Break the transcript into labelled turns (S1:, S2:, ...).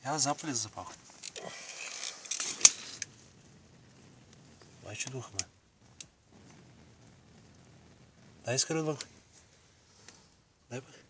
S1: Я запали запах. Майче духме. Дай скоро отвън. Дай пък.